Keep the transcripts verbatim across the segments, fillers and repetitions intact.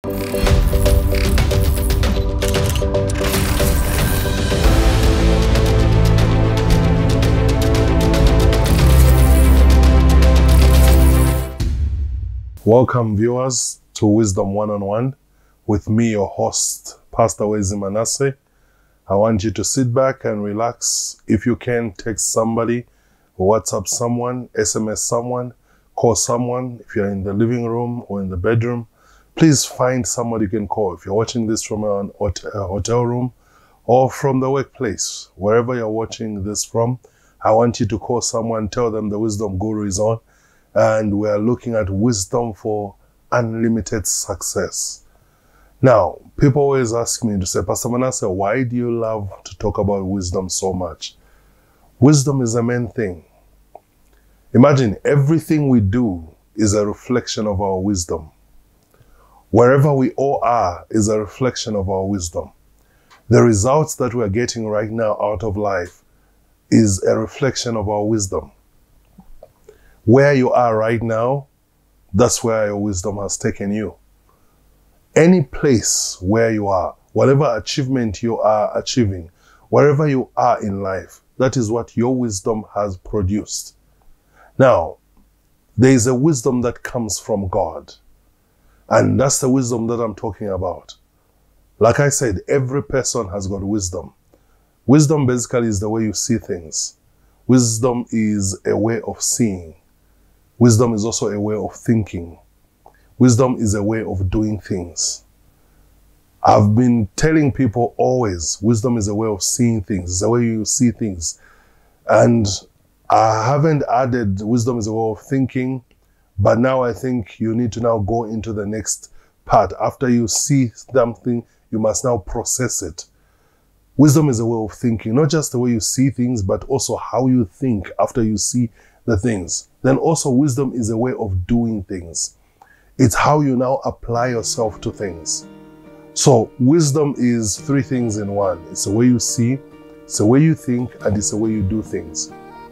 Welcome, viewers, to Wisdom One-on-One with me, your host, Pastor Wezi Manasseh. I want you to sit back and relax. If you can, text somebody, WhatsApp someone, S M S someone, call someone. If you're in the living room or in the bedroom, please find somebody you can call. If you're watching this from a hotel room or from the workplace, wherever you're watching this from, I want you to call someone, tell them the Wisdom Guru is on, and we're looking at wisdom for unlimited success. Now, people always ask me to say, Pastor Manasseh, why do you love to talk about wisdom so much? Wisdom is the main thing. Imagine everything we do is a reflection of our wisdom. Wherever we all are is a reflection of our wisdom. The results that we're getting right now out of life is a reflection of our wisdom. Where you are right now, that's where your wisdom has taken you. Any place where you are, whatever achievement you are achieving, wherever you are in life, that is what your wisdom has produced. Now, there is a wisdom that comes from God. And that's the wisdom that I'm talking about. Like I said, every person has got wisdom. Wisdom basically is the way you see things. Wisdom is a way of seeing. Wisdom is also a way of thinking. Wisdom is a way of doing things. I've been telling people always, wisdom is a way of seeing things. It's the way you see things. And I haven't added wisdom is a way of thinking, but now I think you need to now go into the next part. After you see something, you must now process it. Wisdom is a way of thinking, not just the way you see things, but also how you think after you see the things. Then also wisdom is a way of doing things. It's how you now apply yourself to things. So wisdom is three things in one. It's the way you see, it's the way you think, and it's the way you do things.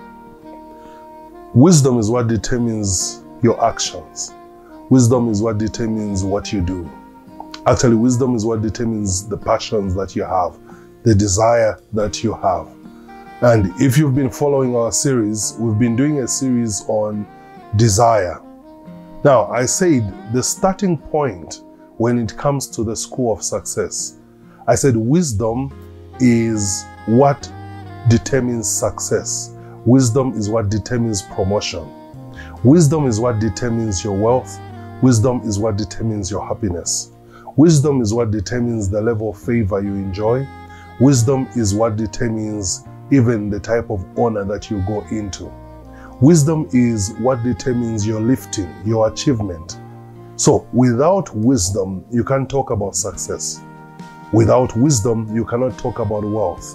Wisdom is what determines your actions. Wisdom is what determines what you do. Actually, wisdom is what determines the passions that you have, the desire that you have. And if you've been following our series, we've been doing a series on desire. Now, I said the starting point when it comes to the school of success, I said wisdom is what determines success. Wisdom is what determines promotion. Wisdom is what determines your wealth. Wisdom is what determines your happiness. Wisdom is what determines the level of favor you enjoy. Wisdom is what determines even the type of honor that you go into. Wisdom is what determines your lifting, your achievement. So without wisdom, you can't talk about success. Without wisdom, you cannot talk about wealth.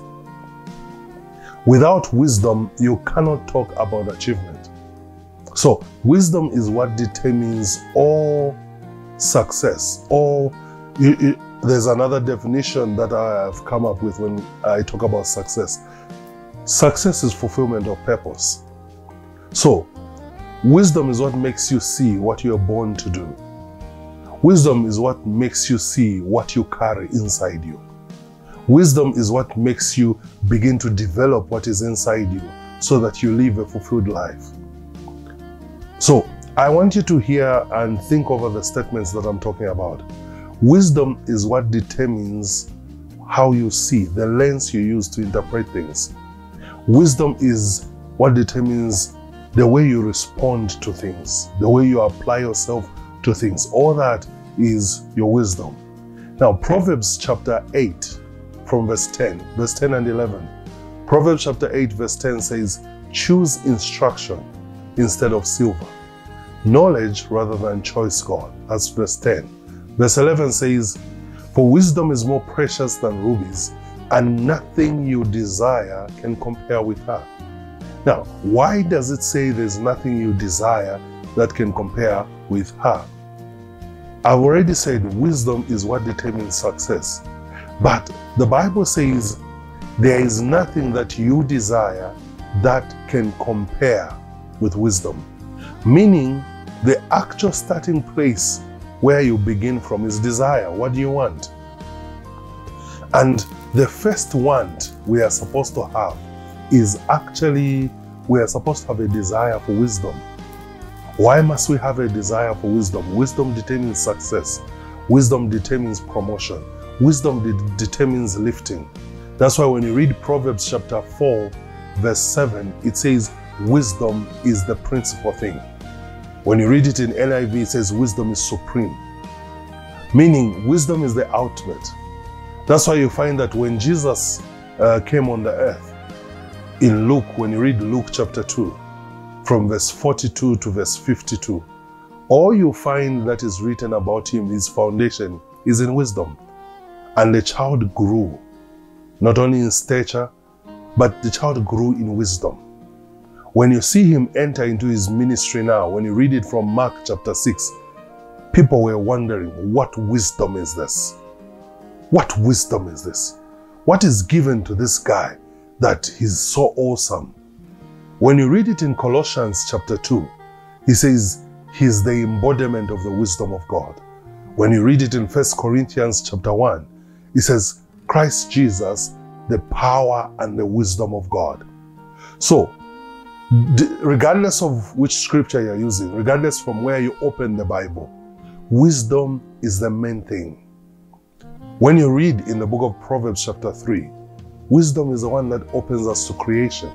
Without wisdom, you cannot talk about achievement. So wisdom is what determines all success. All, you, you, there's another definition that I have come up with when I talk about success. Success is fulfillment of purpose. So, wisdom is what makes you see what you're born to do. Wisdom is what makes you see what you carry inside you. Wisdom is what makes you begin to develop what is inside you so that you live a fulfilled life. So, I want you to hear and think over the statements that I'm talking about. Wisdom is what determines how you see, the lens you use to interpret things. Wisdom is what determines the way you respond to things, the way you apply yourself to things. All that is your wisdom. Now, Proverbs chapter eight from verse ten, verse ten and eleven. Proverbs chapter eight verse ten says, choose instruction instead of silver, knowledge rather than choice gold. That's verse ten. Verse eleven says, for wisdom is more precious than rubies, and nothing you desire can compare with her. Now, why does it say there's nothing you desire that can compare with her? I've already said wisdom is what determines success. But the Bible says there is nothing that you desire that can compare with wisdom. Meaning, the actual starting place where you begin from is desire. What do you want? And the first want we are supposed to have is actually, we are supposed to have a desire for wisdom. Why must we have a desire for wisdom? Wisdom determines success. Wisdom determines promotion. Wisdom de determines lifting. That's why when you read Proverbs chapter four, verse seven, it says, wisdom is the principal thing. When you read it in N I V, it says wisdom is supreme. Meaning, wisdom is the ultimate. That's why you find that when Jesus uh, came on the earth, in Luke, when you read Luke chapter two, from verse forty-two to verse fifty-two, all you find that is written about him, his foundation, is in wisdom. And the child grew, not only in stature, but the child grew in wisdom. When you see him enter into his ministry now, when you read it from Mark chapter six, people were wondering, what wisdom is this? What wisdom is this? What is given to this guy that he's so awesome? When you read it in Colossians chapter two, he says he's the embodiment of the wisdom of God. When you read it in First Corinthians chapter one, he says Christ Jesus, the power and the wisdom of God. So, regardless of which scripture you're using, regardless from where you open the Bible, wisdom is the main thing. When you read in the book of Proverbs chapter three, wisdom is the one that opens us to creation.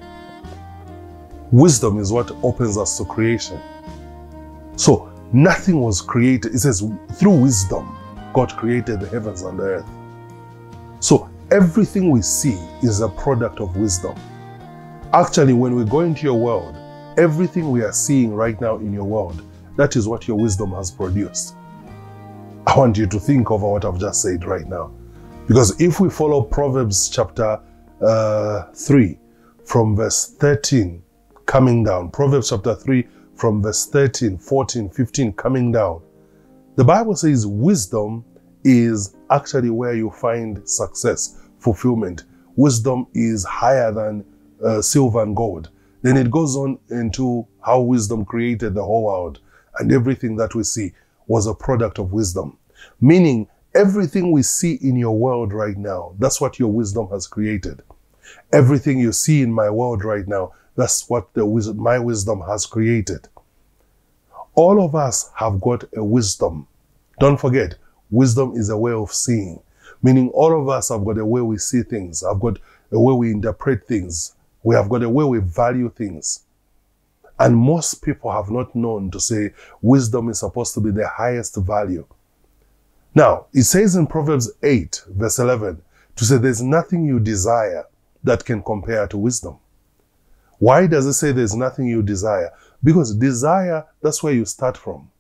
Wisdom is what opens us to creation. So nothing was created. It says through wisdom, God created the heavens and the earth. So everything we see is a product of wisdom. Actually, when we go into your world, everything we are seeing right now in your world, that is what your wisdom has produced. I want you to think over what I've just said right now. Because if we follow Proverbs chapter uh, three, from verse thirteen, coming down, Proverbs chapter three, from verse thirteen, fourteen, fifteen, coming down, the Bible says wisdom is actually where you find success, fulfillment. Wisdom is higher than uh, silver and gold. Then it goes on into how wisdom created the whole world, and everything that we see was a product of wisdom. Meaning, everything we see in your world right now, that's what your wisdom has created. Everything you see in my world right now, that's what the wis- my wisdom has created. All of us have got a wisdom. Don't forget, wisdom is a way of seeing. Meaning all of us have got a way we see things. I've got a way we interpret things. We have got a way we value things. And most people have not known to say wisdom is supposed to be the highest value. Now, it says in Proverbs eight, verse eleven, to say there's nothing you desire that can compare to wisdom. Why does it say there's nothing you desire? Because desire, that's where you start from.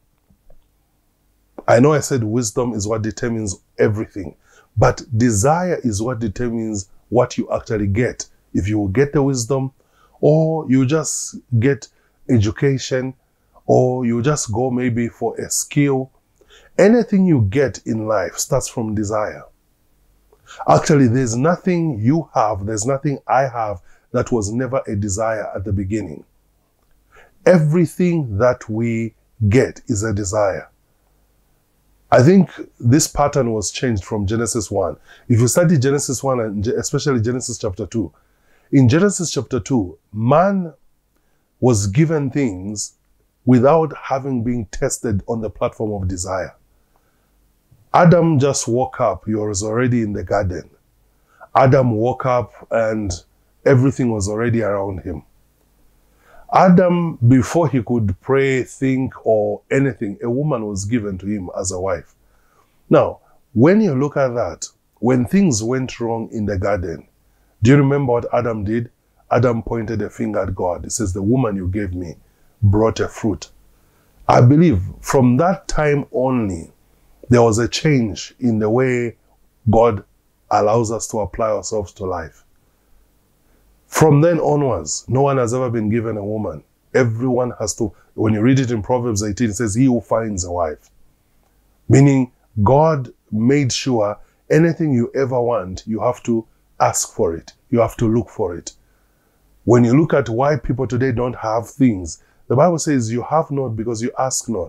I know I said wisdom is what determines everything, but desire is what determines what you actually get. If you will get the wisdom, or you just get education, or you just go maybe for a skill. Anything you get in life starts from desire. Actually, there's nothing you have, there's nothing I have that was never a desire at the beginning. Everything that we get is a desire. I think this pattern was changed from Genesis one. If you study Genesis one, and especially Genesis chapter two, in Genesis chapter two, man was given things without having been tested on the platform of desire. Adam just woke up, he was already in the garden. Adam woke up and everything was already around him. Adam, before he could pray, think, or anything, a woman was given to him as a wife. Now, when you look at that, when things went wrong in the garden, do you remember what Adam did? Adam pointed a finger at God. He says, the woman you gave me brought a fruit. I believe from that time only, there was a change in the way God allows us to apply ourselves to life. From then onwards, no one has ever been given a woman. Everyone has to, when you read it in Proverbs eighteen, it says, he who finds a wife. Meaning, God made sure anything you ever want, you have to ask for it. You have to look for it. When you look at why people today don't have things, the Bible says you have not because you ask not.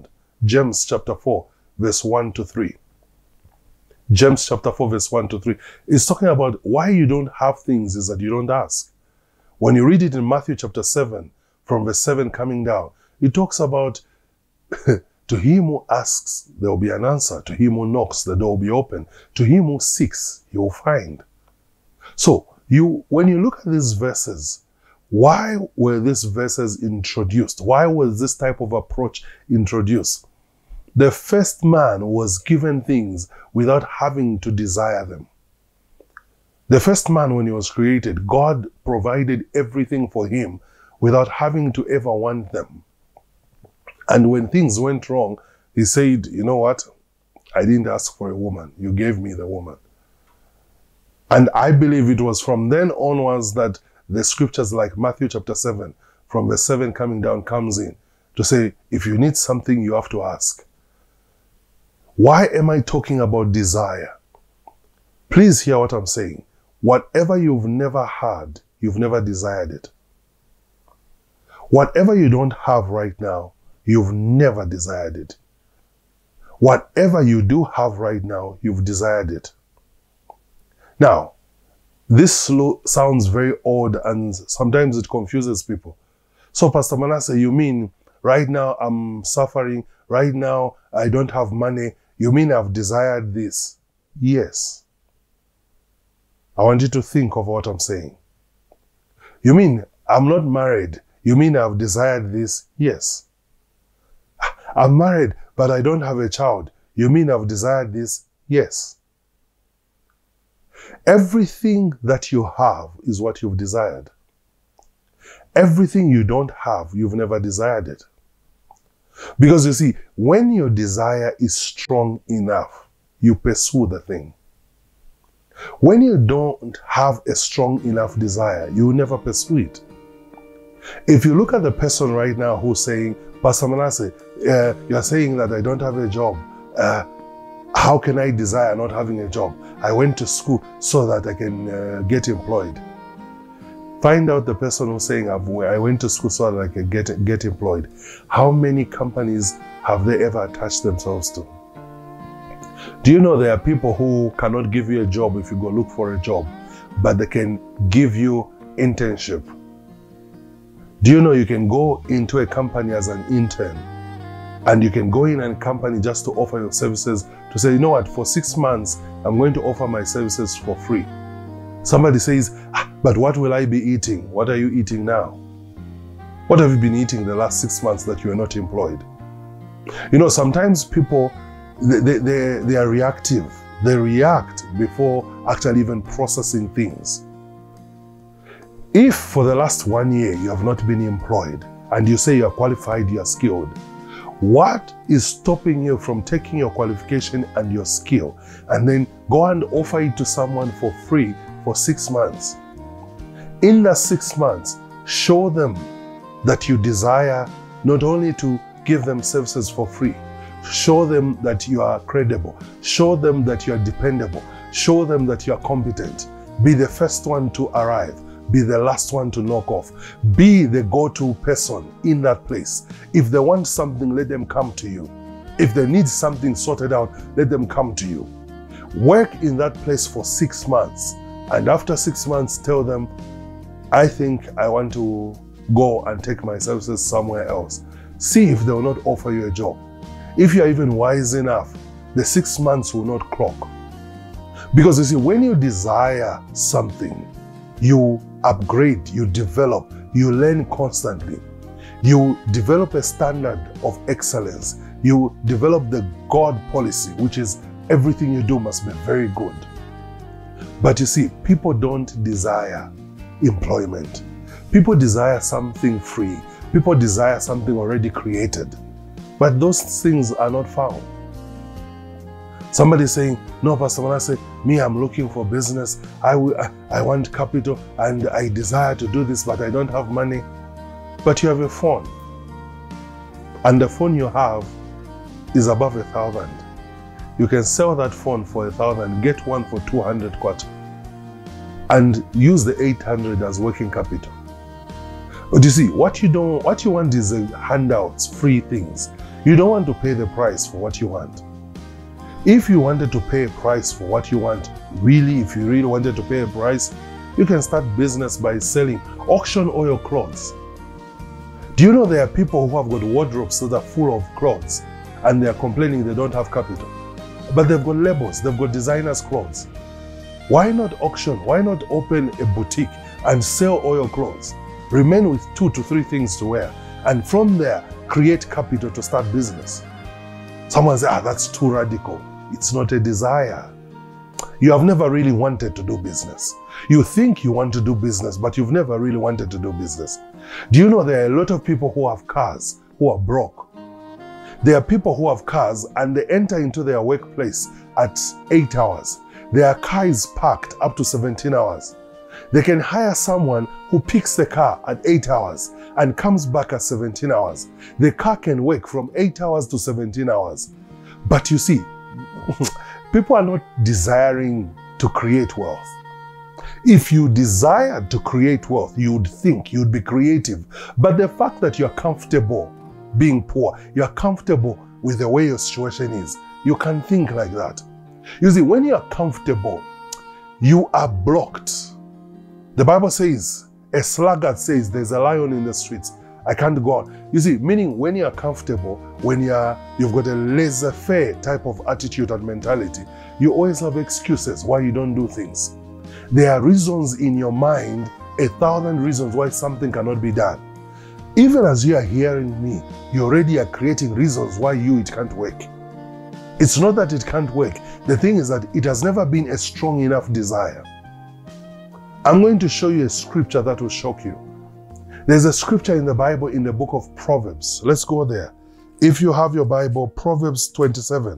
James chapter four, verse one to three. James chapter four, verse one to three. It's talking about why you don't have things is that you don't ask. When you read it in Matthew chapter seven, from verse seven coming down, it talks about to him who asks, there will be an answer. To him who knocks, the door will be open. To him who seeks, he will find. So, you, when you look at these verses, why were these verses introduced? Why was this type of approach introduced? The first man was given things without having to desire them. The first man, when he was created, God provided everything for him without having to ever want them. And when things went wrong, he said, you know what? I didn't ask for a woman. You gave me the woman. And I believe it was from then onwards that the scriptures like Matthew chapter seven, from verse seven coming down, comes in to say, if you need something, you have to ask. Why am I talking about desire? Please hear what I'm saying. Whatever you've never had, you've never desired it. Whatever you don't have right now, you've never desired it. Whatever you do have right now, you've desired it. Now, this sounds very odd and sometimes it confuses people. So, Pastor Manasseh, you mean right now I'm suffering, right now I don't have money, you mean I've desired this? Yes. I want you to think of what I'm saying. You mean I'm not married, you mean I've desired this? Yes. I'm married, but I don't have a child. You mean I've desired this? Yes. Everything that you have is what you've desired. Everything you don't have, you've never desired it. Because you see, when your desire is strong enough, you pursue the thing. When you don't have a strong enough desire, you will never pursue it. If you look at the person right now who's saying, Pastor Manasseh, uh, you're saying that I don't have a job. Uh, how can I desire not having a job? I went to school so that I can uh, get employed. Find out the person who's saying, I went to school so that I can get, get employed. How many companies have they ever attached themselves to? Do you know there are people who cannot give you a job if you go look for a job, but they can give you internship? Do you know you can go into a company as an intern and you can go in a company just to offer your services to say, you know what, for six months, I'm going to offer my services for free. Somebody says, ah, but what will I be eating? What are you eating now? What have you been eating the last six months that you are not employed? You know, sometimes people, they, they, they, they are reactive. They react before actually even processing things. If for the last one year you have not been employed and you say you are qualified, you are skilled, what is stopping you from taking your qualification and your skill and then go and offer it to someone for free for six months? In that six months, show them that you desire not only to give them services for free, show them that you are credible, show them that you are dependable, show them that you are competent. Be the first one to arrive. Be the last one to knock off. Be the go-to person in that place. If they want something, let them come to you. If they need something sorted out, let them come to you. Work in that place for six months. And after six months, tell them, I think I want to go and take my services somewhere else. See if they will not offer you a job. If you are even wise enough, the six months will not clock. Because you see, when you desire something, you upgrade, you develop, you learn constantly. You develop a standard of excellence. You develop the God policy, which is everything you do must be very good. But you see, people don't desire employment. People desire something free. People desire something already created. But those things are not found. Somebody saying, no, Pastor Manasseh, me, I'm looking for business. I, I, I want capital and I desire to do this, but I don't have money. But you have a phone. And the phone you have is above a thousand. You can sell that phone for a thousand, get one for two hundred kwacha, and use the eight hundred as working capital. But you see, what you don't, what you want is uh, handouts, free things. You don't want to pay the price for what you want. If you wanted to pay a price for what you want, really, if you really wanted to pay a price, you can start business by selling auction oil clothes. Do you know there are people who have got wardrobes that are full of clothes and they are complaining they don't have capital? But they've got labels, they've got designers' clothes. Why not auction? Why not open a boutique and sell oil clothes? Remain with two to three things to wear, and from there, create capital to start business. Someone says, ah, that's too radical. It's not a desire. You have never really wanted to do business. You think you want to do business, but you've never really wanted to do business. Do you know there are a lot of people who have cars who are broke? There are people who have cars and they enter into their workplace at eight hours. Their car is parked up to seventeen hours. They can hire someone who picks the car at eight hours and comes back at seventeen hours. The car can work from eight hours to seventeen hours. But you see, people are not desiring to create wealth. If you desired to create wealth, you would think, you'd be creative. But the fact that you're comfortable being poor, you're comfortable with the way your situation is, you can think like that. You see, when you're comfortable, you are blocked. The Bible says, a sluggard says, there's a lion in the streets, I can't go on. You see, meaning when you're comfortable, when you're, you've got a laissez-faire type of attitude and mentality, you always have excuses why you don't do things. There are reasons in your mind, a thousand reasons why something cannot be done. Even as you are hearing me, you already are creating reasons why you, it can't work. It's not that it can't work. The thing is that it has never been a strong enough desire. I'm going to show you a scripture that will shock you. There's a scripture in the Bible in the book of Proverbs. Let's go there. If you have your Bible, Proverbs twenty-seven.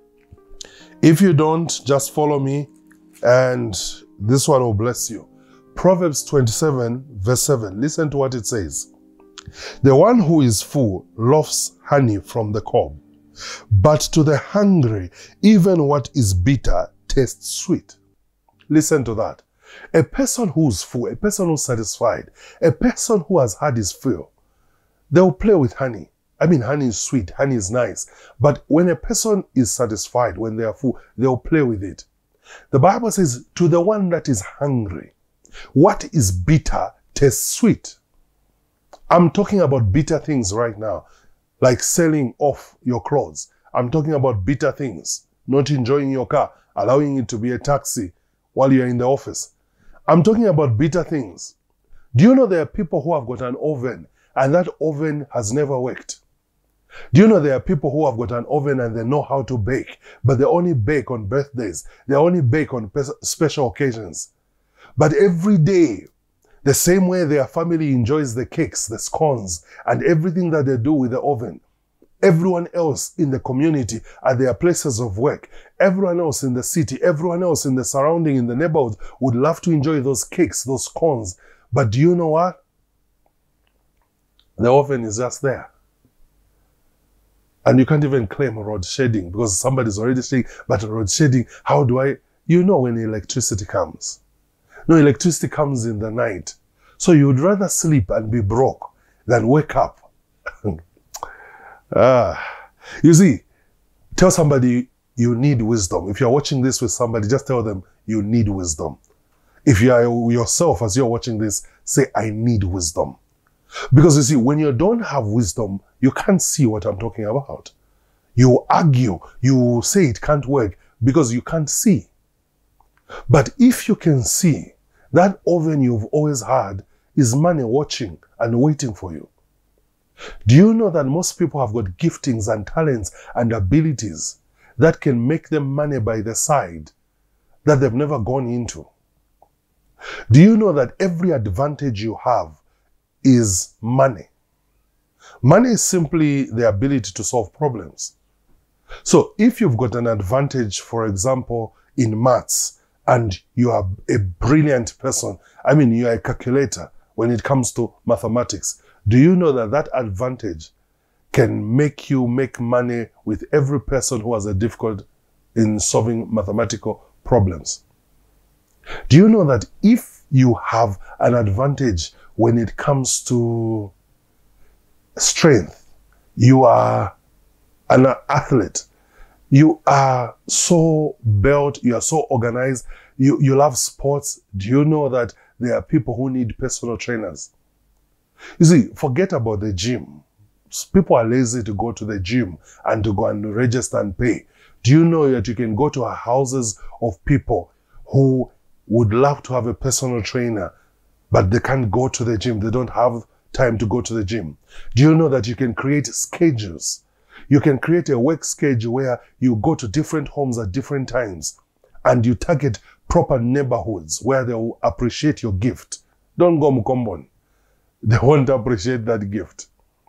If you don't, just follow me and this one will bless you. Proverbs twenty-seven, verse seven. Listen to what it says. The one who is full loves honey from the cob, but to the hungry, even what is bitter tastes sweet. Listen to that. A person who's full, a person who's satisfied, a person who has had his fill, they'll play with honey. I mean, honey is sweet, honey is nice. But when a person is satisfied, when they are full, they'll play with it. The Bible says, to the one that is hungry, what is bitter tastes sweet. I'm talking about bitter things right now, like selling off your clothes. I'm talking about bitter things, not enjoying your car, allowing it to be a taxi while you're in the office. I'm talking about bitter things. Do you know there are people who have got an oven and that oven has never worked? Do you know there are people who have got an oven and they know how to bake, but they only bake on birthdays, they only bake on special occasions. But every day, the same way their family enjoys the cakes, the scones, and everything that they do with the oven, everyone else in the community, at their places of work, everyone else in the city, everyone else in the surrounding, in the neighborhood would love to enjoy those cakes, those scones. But do you know what? The oven is just there. And you can't even claim road shedding because somebody's already saying, but road shedding, how do I? You know when electricity comes. No, electricity comes in the night. So you would rather sleep and be broke than wake up. ah. You see, tell somebody you need wisdom. If you're watching this with somebody, just tell them you need wisdom. If you are yourself, as you're watching this, say, I need wisdom. Because you see, when you don't have wisdom, you can't see what I'm talking about. You argue, you say it can't work because you can't see. But if you can see, that oven you've always had is money watching and waiting for you. Do you know that most people have got giftings and talents and abilities that can make them money by the side that they've never gone into? Do you know that every advantage you have is money? Money is simply the ability to solve problems. So if you've got an advantage, for example, in maths, and you are a brilliant person, I mean, you are a calculator when it comes to mathematics, do you know that that advantage can make you make money with every person who has a difficulty in solving mathematical problems? Do you know that if you have an advantage when it comes to strength, you are an athlete. You are so built, you are so organized, you, you love sports. Do you know that there are people who need personal trainers? You see, forget about the gym. People are lazy to go to the gym and to go and register and pay. Do you know that you can go to houses of people who would love to have a personal trainer, but they can't go to the gym. They don't have time to go to the gym. Do you know that you can create schedules? You can create a work schedule where you go to different homes at different times and you target proper neighborhoods where they will appreciate your gift. Don't go Mukombon. They won't appreciate that gift.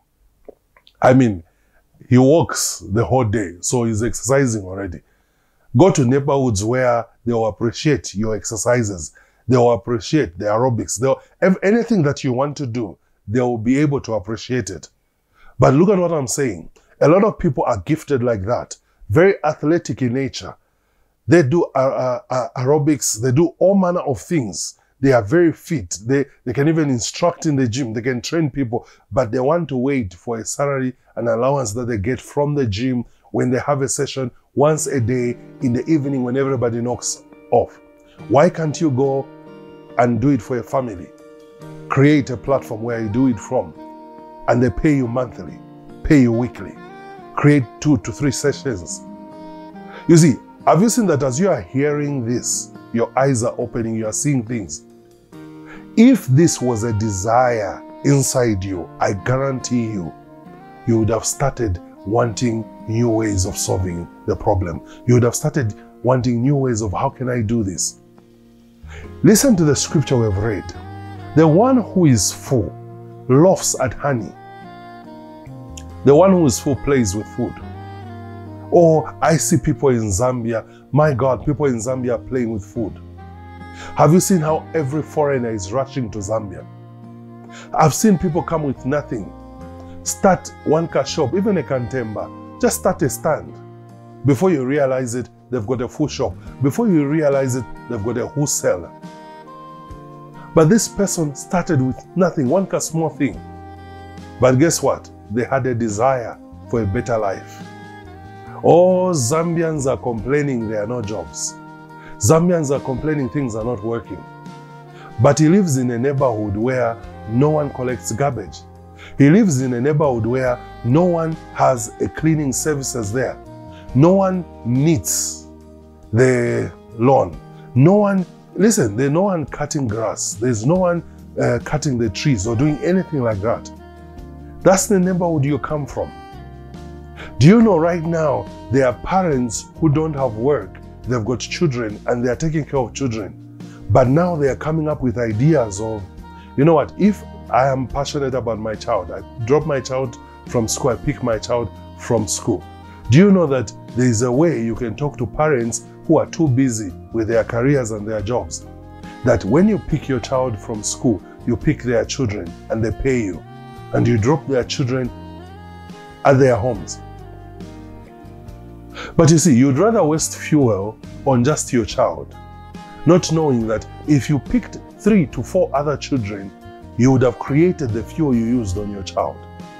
I mean, he walks the whole day, so he's exercising already. Go to neighborhoods where they will appreciate your exercises. They will appreciate the aerobics. They'll, anything that you want to do, they will be able to appreciate it. But look at what I'm saying. A lot of people are gifted like that, very athletic in nature. They do uh, uh, aerobics, they do all manner of things. They are very fit. They, they can even instruct in the gym. They can train people, but they want to wait for a salary and allowance that they get from the gym when they have a session once a day in the evening when everybody knocks off. Why can't you go and do it for a family? Create a platform where you do it from, and they pay you monthly, pay you weekly. Create two to three sessions. You see, have you seen that as you are hearing this, your eyes are opening, you are seeing things? If this was a desire inside you, I guarantee you, you would have started wanting new ways of solving the problem. You would have started wanting new ways of how can I do this? Listen to the scripture we've read. The one who is full laughs at honey. The one who is full plays with food. Or I see people in Zambia, my God, people in Zambia are playing with food. Have you seen how every foreigner is rushing to Zambia? I've seen people come with nothing. Start one car shop, even a Kantemba. Just start a stand. Before you realize it, they've got a full shop. Before you realize it, they've got a wholesaler. But this person started with nothing, one car small thing. But guess what? They had a desire for a better life. All Zambians are complaining there are no jobs. Zambians are complaining things are not working. But he lives in a neighborhood where no one collects garbage. He lives in a neighborhood where no one has a cleaning services there. No one needs the lawn. No one, listen, there's no one cutting grass. There's no one uh, cutting the trees or doing anything like that. That's the neighborhood you come from. Do you know right now there are parents who don't have work, they've got children and they are taking care of children. But now they are coming up with ideas of, you know what, if I am passionate about my child, I drop my child from school, I pick my child from school. Do you know that there is a way you can talk to parents who are too busy with their careers and their jobs, that when you pick your child from school, you pick their children and they pay you, and you drop their children at their homes. But you see, you'd rather waste fuel on just your child, not knowing that if you picked three to four other children, you would have created the fuel you used on your child.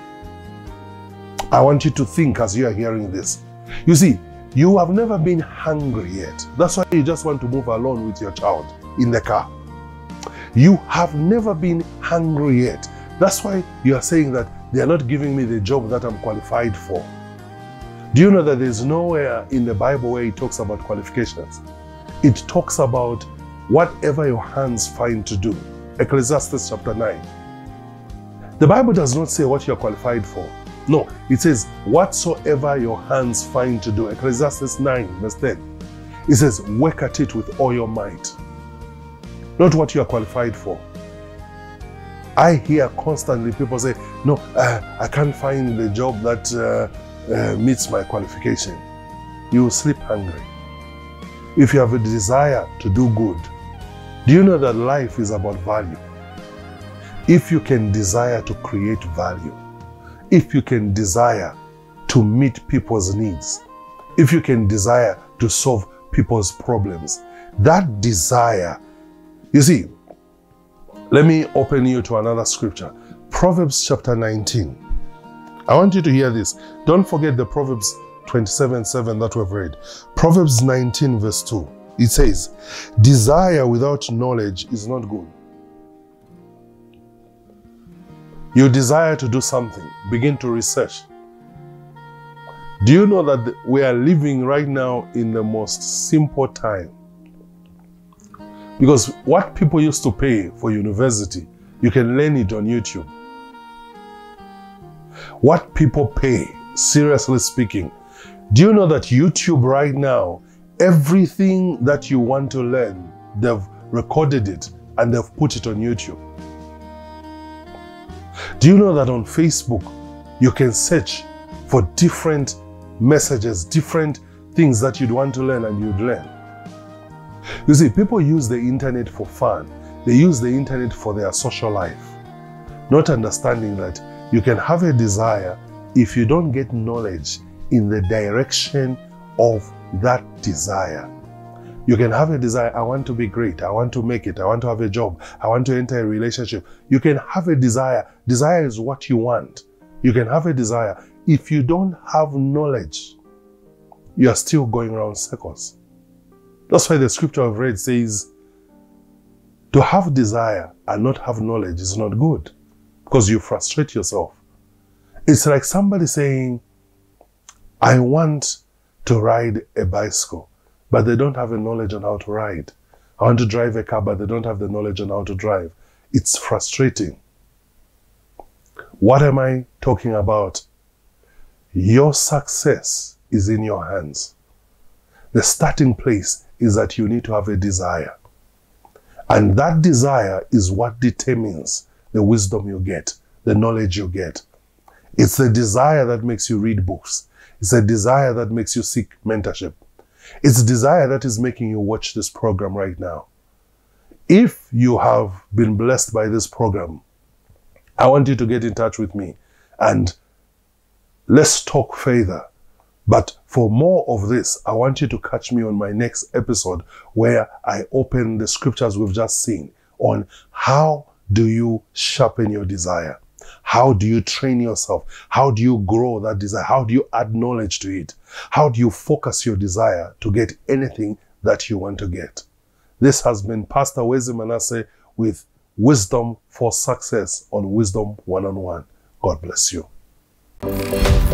I want you to think as you are hearing this. You see, you have never been hungry yet. That's why you just want to move alone with your child in the car. You have never been hungry yet. That's why you are saying that they are not giving me the job that I'm qualified for. Do you know that there's nowhere in the Bible where it talks about qualifications? It talks about whatever your hands find to do. Ecclesiastes chapter nine. The Bible does not say what you're qualified for. No, it says whatsoever your hands find to do. Ecclesiastes nine verse ten. It says work at it with all your might. Not what you are qualified for. I hear constantly people say, no, uh, I can't find the job that uh, uh, meets my qualification. You will sleep hungry. If you have a desire to do good, do you know that life is about value? If you can desire to create value, if you can desire to meet people's needs, if you can desire to solve people's problems, that desire, you see, let me open you to another scripture. Proverbs chapter nineteen. I want you to hear this. Don't forget the Proverbs twenty-seven seven that we've read. Proverbs nineteen verse two. It says, desire without knowledge is not good. You desire to do something, begin to research. Do you know that we are living right now in the most simple time? Because what people used to pay for university, you can learn it on YouTube. What people pay, seriously speaking, do you know that YouTube right now, everything that you want to learn, they've recorded it and they've put it on YouTube? Do you know that on Facebook, you can search for different messages, different things that you'd want to learn and you'd learn? You see, people use the internet for fun. They use the internet for their social life, not understanding that you can have a desire if you don't get knowledge in the direction of that desire. You can have a desire, I want to be great, I want to make it, I want to have a job, I want to enter a relationship. You can have a desire. Desire is what you want. You can have a desire. If you don't have knowledge, you are still going around circles. That's why the scripture I've read says, to have desire and not have knowledge is not good, because you frustrate yourself. It's like somebody saying, I want to ride a bicycle, but they don't have a knowledge on how to ride. I want to drive a car, but they don't have the knowledge on how to drive. It's frustrating. What am I talking about? Your success is in your hands. The starting place is that you need to have a desire. And that desire is what determines the wisdom you get, the knowledge you get. It's the desire that makes you read books. It's a desire that makes you seek mentorship. It's a desire that is making you watch this program right now. If you have been blessed by this program, I want you to get in touch with me and let's talk further. But for more of this, I want you to catch me on my next episode where I open the scriptures we've just seen on how do you sharpen your desire? How do you train yourself? How do you grow that desire? How do you add knowledge to it? How do you focus your desire to get anything that you want to get? This has been Pastor Wezi Manasseh with Wisdom for Success on Wisdom One-on-One. God bless you.